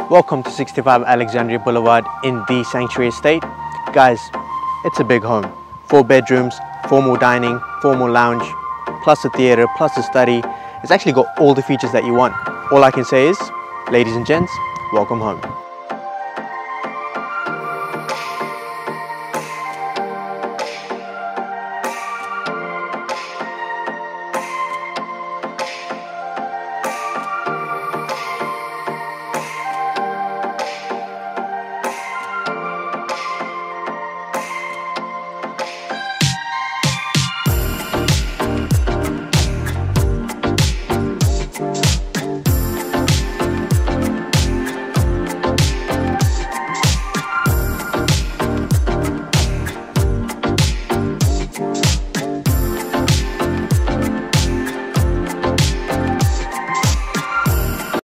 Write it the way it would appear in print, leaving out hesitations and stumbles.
Welcome to 65 Alexandria Boulevard in the Sanctuary Estate. Guys, it's a big home. 4 bedrooms, formal dining, formal lounge, plus a theatre, plus a study. It's actually got all the features that you want. All I can say is, ladies and gents, welcome home.